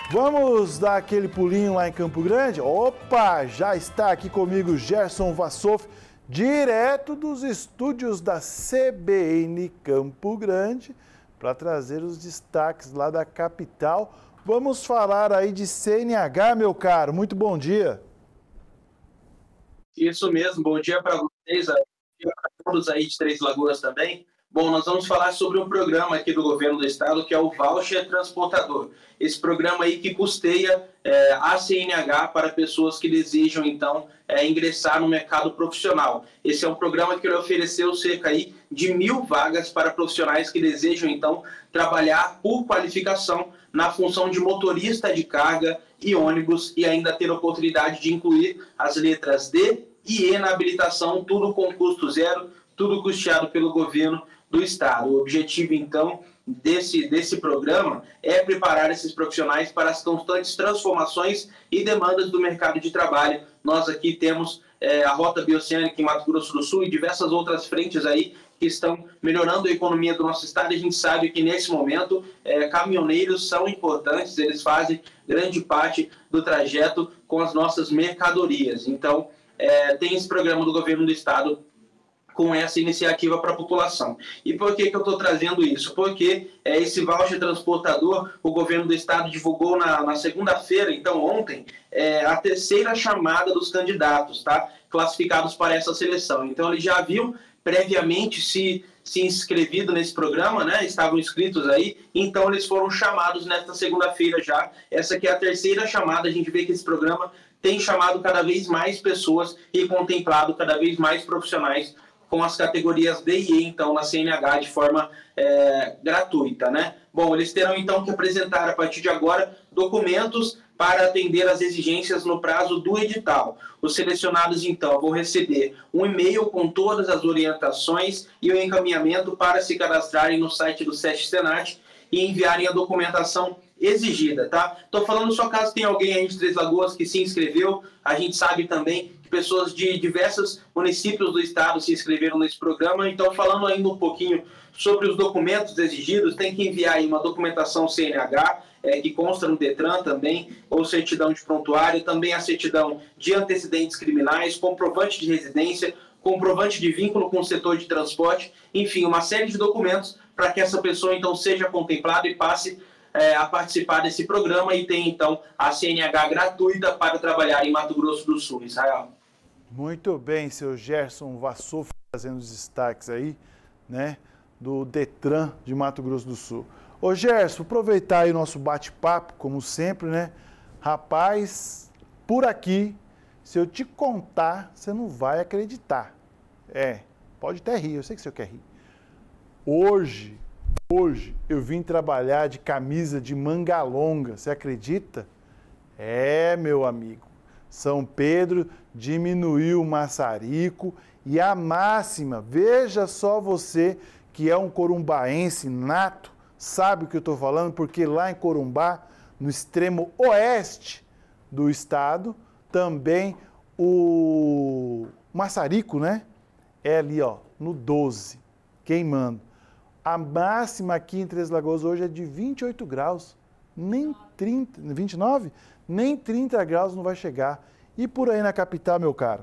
Vamos dar aquele pulinho lá em Campo Grande? Opa, já está aqui comigo Gerson Vassoff, direto dos estúdios da CBN Campo Grande, para trazer os destaques lá da capital. Vamos falar aí de CNH, meu caro. Muito bom dia. Isso mesmo, bom dia para vocês, bom dia para todos aí de Três Lagoas também. Bom, nós vamos falar sobre um programa aqui do governo do estado, que é o Voucher Transportador. Esse programa aí que custeia a CNH para pessoas que desejam, então, ingressar no mercado profissional. Esse é um programa que ele ofereceu cerca aí de 1.000 vagas para profissionais que desejam, então, trabalhar por qualificação na função de motorista de carga e ônibus e ainda ter a oportunidade de incluir as letras D e E na habilitação, tudo com custo zero, tudo custeado pelo governo do estado. O objetivo, então, desse programa é preparar esses profissionais para as constantes transformações e demandas do mercado de trabalho. Nós aqui temos a Rota Bioceânica em Mato Grosso do Sul e diversas outras frentes aí que estão melhorando a economia do nosso estado. A gente sabe que, nesse momento, caminhoneiros são importantes, eles fazem grande parte do trajeto com as nossas mercadorias. Então, tem esse programa do governo do estado com essa iniciativa para a população. E por que eu estou trazendo isso? Porque esse voucher transportador, o governo do estado divulgou na segunda-feira, então ontem, a terceira chamada dos candidatos, tá? Classificados para essa seleção. Então eles já haviam previamente se inscrevido nesse programa, né? Estavam inscritos aí, então eles foram chamados nesta segunda-feira já. Essa aqui é a terceira chamada, a gente vê que esse programa tem chamado cada vez mais pessoas e contemplado cada vez mais profissionais com as categorias D e E, então, na CNH, de forma gratuita, né? Bom, eles terão, então, que apresentar, a partir de agora, documentos para atender às exigências no prazo do edital. Os selecionados, então, vão receber um e-mail com todas as orientações e o encaminhamento para se cadastrarem no site do SESC Senat e enviarem a documentação exigida, tá? Estou falando só caso tenha alguém aí de Três Lagoas que se inscreveu. A gente sabe também que pessoas de diversos municípios do estado se inscreveram nesse programa. Então, falando ainda um pouquinho sobre os documentos exigidos, tem que enviar aí uma documentação CNH, que consta no Detran também, ou certidão de prontuário, também a certidão de antecedentes criminais, comprovante de residência, comprovante de vínculo com o setor de transporte, enfim, uma série de documentos para que essa pessoa, então, seja contemplada e passe a participar desse programa e tem, então, a CNH gratuita para trabalhar em Mato Grosso do Sul. Israel. Muito bem, seu Gerson Vassoff, fazendo os destaques aí, né, do Detran de Mato Grosso do Sul. Ô Gerson, aproveitar aí o nosso bate-papo, como sempre, né? Rapaz, por aqui, se eu te contar, você não vai acreditar. Pode até rir, eu sei que você quer rir. Hoje eu vim trabalhar de camisa de manga longa, você acredita? Meu amigo, São Pedro diminuiu o maçarico e a máxima, veja só você que é um corumbaense nato, sabe o que eu estou falando? Porque lá em Corumbá, no extremo oeste do estado, também o maçarico, né? É ali, ó, no 12, queimando. A máxima aqui em Três Lagoas hoje é de 28 graus, nem 30, 29? Nem 30 graus não vai chegar. E por aí na capital, meu caro?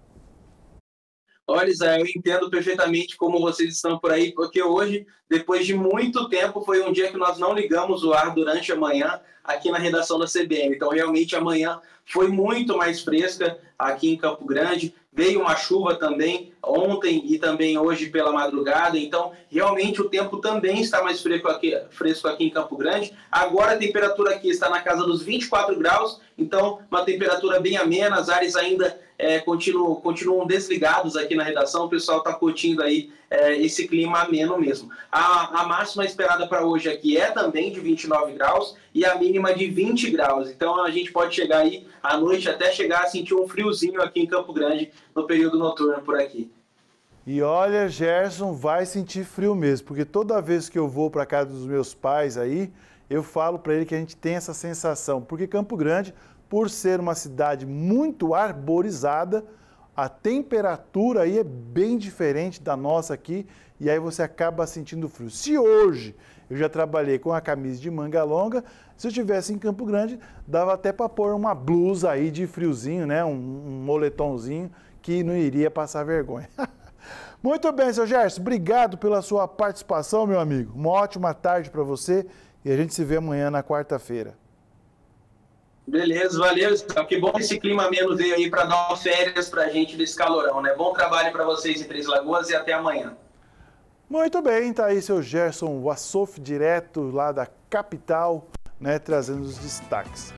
Olha, Zé, eu entendo perfeitamente como vocês estão por aí, porque hoje, depois de muito tempo, foi um dia que nós não ligamos o ar durante a manhã aqui na redação da CBN. Então, realmente, a manhã foi muito mais fresca aqui em Campo Grande. Veio uma chuva também ontem e também hoje pela madrugada. Então, realmente, o tempo também está mais fresco aqui em Campo Grande. Agora, a temperatura aqui está na casa dos 24 graus. Então, uma temperatura bem amena. As áreas ainda continuam desligados aqui na redação. O pessoal está curtindo aí esse clima ameno mesmo. A máxima esperada para hoje aqui é também de 29 graus e a mínima de 20 graus. Então a gente pode chegar aí à noite até chegar a sentir um friozinho aqui em Campo Grande no período noturno por aqui. E olha, Gerson, vai sentir frio mesmo, porque toda vez que eu vou para casa dos meus pais aí, eu falo para ele que a gente tem essa sensação, porque Campo Grande, por ser uma cidade muito arborizada, a temperatura aí é bem diferente da nossa aqui, e aí você acaba sentindo frio. Se hoje Eu já trabalhei com a camisa de manga longa. Se eu estivesse em Campo Grande, dava até para pôr uma blusa aí de friozinho, né? Um moletomzinho que não iria passar vergonha. Muito bem, seu Gerson, obrigado pela sua participação, meu amigo. Uma ótima tarde para você e a gente se vê amanhã na quarta-feira. Beleza, valeu. Que bom esse clima ameno veio aí para dar umas férias para a gente desse calorão, né? Bom trabalho para vocês em Três Lagoas e até amanhã. Muito bem, tá aí seu Gerson Wassouf, direto lá da capital, né, trazendo os destaques.